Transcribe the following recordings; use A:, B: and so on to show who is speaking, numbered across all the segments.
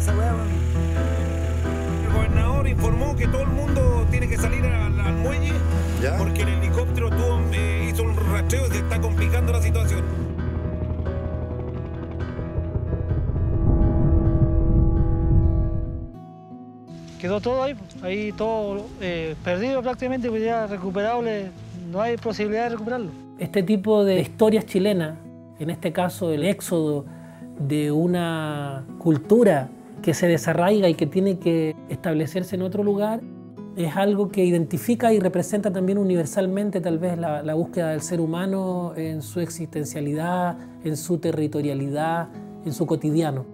A: esa weá.
B: El gobernador informó que todo el mundo tiene que salir al muelle.
C: ¿Ya?
B: Porque el helicóptero hizo un rastreo y se está complicando la situación.
D: Quedó todo ahí todo perdido prácticamente, pues ya recuperable, no hay posibilidad de recuperarlo. Este tipo de historias chilenas, en este caso el éxodo de una cultura que se desarraiga y que tiene que establecerse en otro lugar, es algo que identifica y representa también universalmente tal vez la búsqueda del ser humano en su existencialidad, en su territorialidad, en su cotidiano.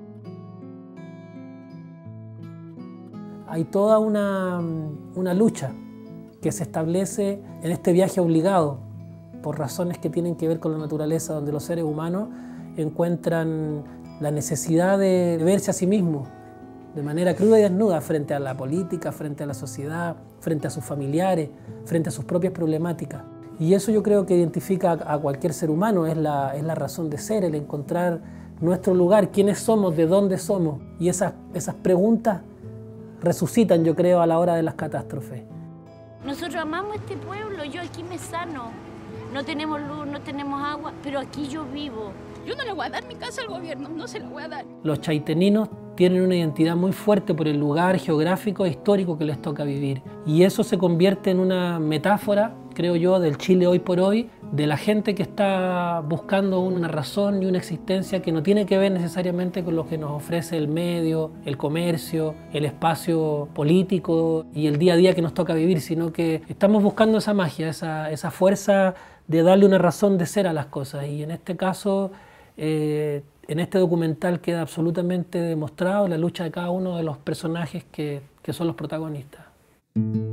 D: Hay toda una lucha que se establece en este viaje obligado por razones que tienen que ver con la naturaleza, donde los seres humanos encuentran la necesidad de verse a sí mismos de manera cruda y desnuda frente a la política, frente a la sociedad, frente a sus familiares, frente a sus propias problemáticas. Y eso yo creo que identifica a cualquier ser humano, es la razón de ser, el encontrar nuestro lugar, quiénes somos, de dónde somos. Y esas preguntas resucitan, yo creo, a la hora de las catástrofes.
E: Nosotros amamos este pueblo, yo aquí me sano. No tenemos luz, no tenemos agua, pero aquí yo vivo.
F: Yo no le voy a dar mi casa al gobierno, no se la voy a dar.
D: Los chaiteninos tienen una identidad muy fuerte por el lugar geográfico e histórico que les toca vivir. Y eso se convierte en una metáfora, creo yo, del Chile hoy por hoy, de la gente que está buscando una razón y una existencia que no tiene que ver necesariamente con lo que nos ofrece el medio, el comercio, el espacio político y el día a día que nos toca vivir, sino que estamos buscando esa magia, esa fuerza de darle una razón de ser a las cosas. Y en este caso, en este documental queda absolutamente demostrado la lucha de cada uno de los personajes que son los protagonistas.